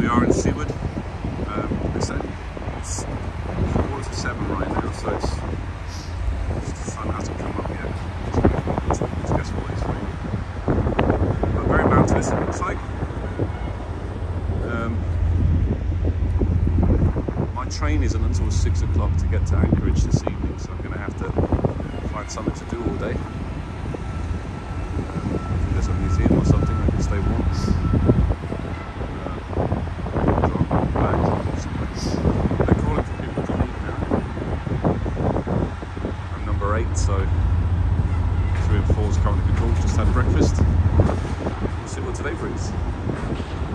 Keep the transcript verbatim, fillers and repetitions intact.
are in Seward. Um, it's, only, it's quarter to seven right now, so it's, the sun hasn't come up yet. Let's guess what it's raining. But very mountainous it looks like. Um, my train isn't until six o'clock to get to Anchorage this evening, so I'm going to have to find something to do all day. Um, if there's a museum or something, I can stay warm. Eight, so three and four is currently controlled. Just had breakfast. We'll see what today brings.